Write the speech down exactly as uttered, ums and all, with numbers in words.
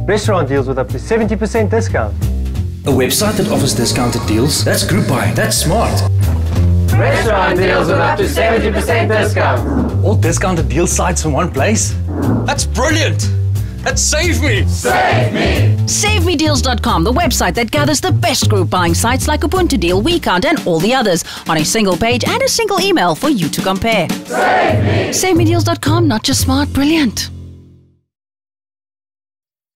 Restaurant deals with up to seventy percent discount. A website that offers discounted deals? That's group buying. That's smart. Restaurant deals with up to seventy percent discount. All discounted deal sites in one place? That's brilliant! That's Save Me! Save Me! Save Me Deals dot com, the website that gathers the best group buying sites like Ubuntu Deal, WeCount and all the others on a single page and a single email for you to compare. Save Me! Save Me Deals dot com, not just smart, brilliant.